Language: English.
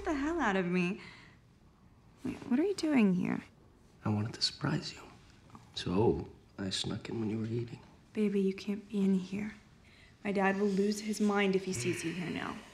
the hell out of me. Wait, what are you doing here? I wanted to surprise you. So I snuck in when you were eating. Baby, you can't be in here. My dad will lose his mind if he sees you here now.